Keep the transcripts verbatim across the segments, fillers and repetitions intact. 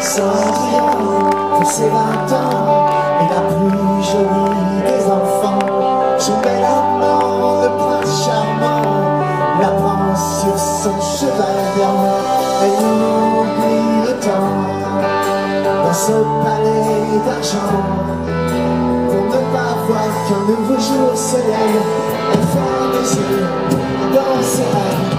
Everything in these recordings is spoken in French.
Cendrillon, pour ses vingt ans, est la plus jolie des enfants. Son bel amant, le prince charmant, la prend sur son cheval blanc. Elle oublie le temps dans ce palais d'argent. Pour ne pas voir qu'un nouveau jour se lève, elle ferme les yeux dans ses rêves.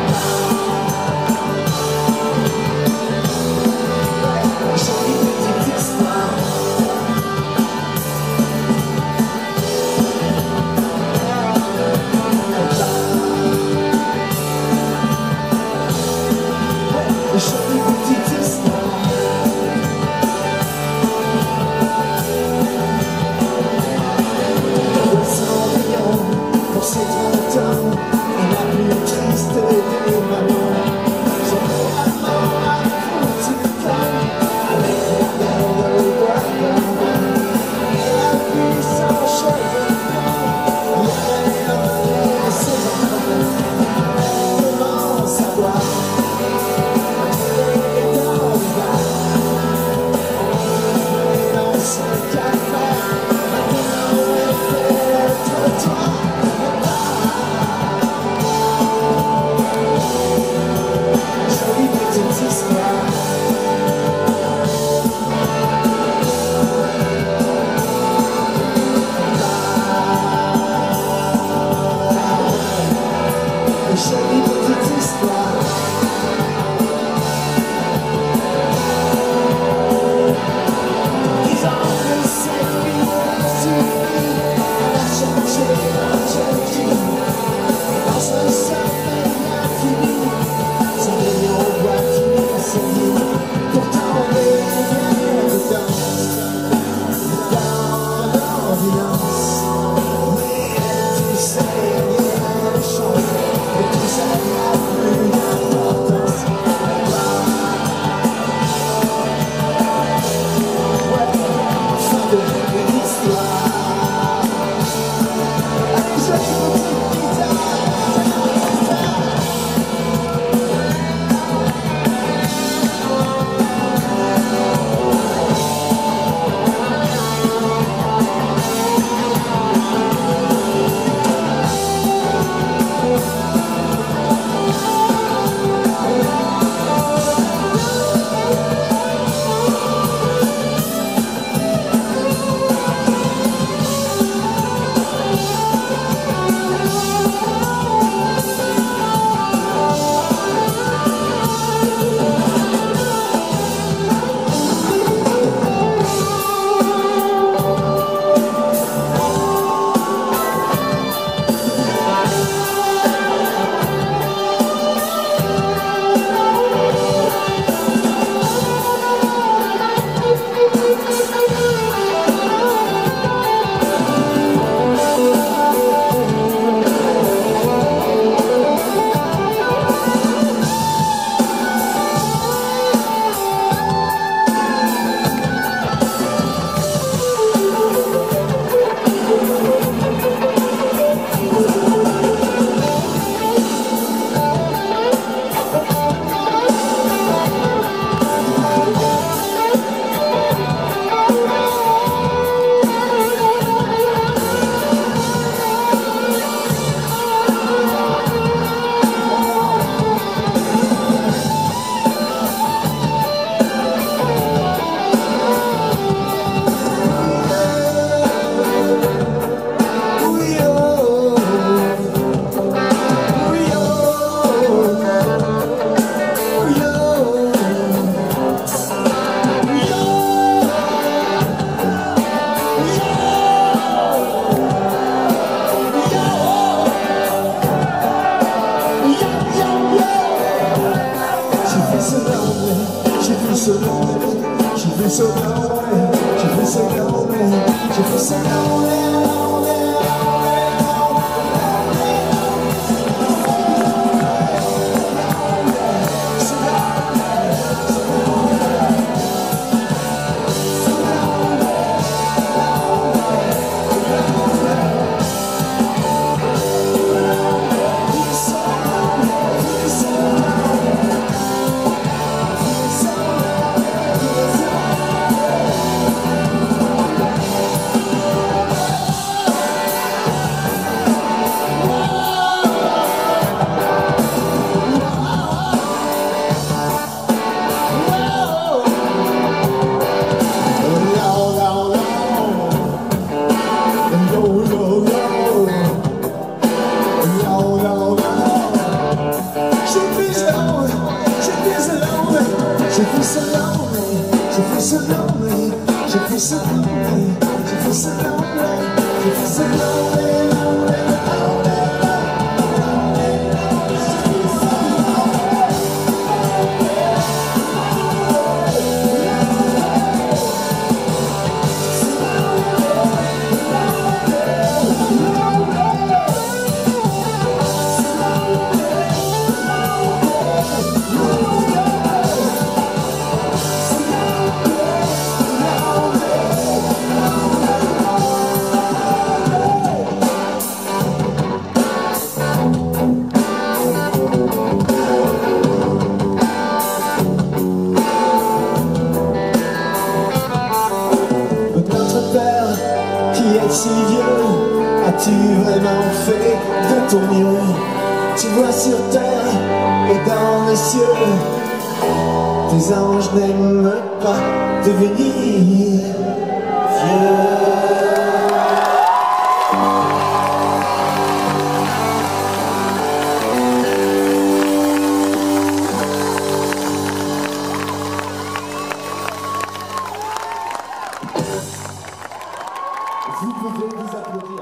so lonely, she feels so lonely, she feels so lonely, she feels so lonely, lonely. Si vieux, as-tu vraiment fait de ton mieux? Tu vois sur terre et dans les cieux, tes anges n'aiment pas devenir vieux. Vous pouvez vous applaudir.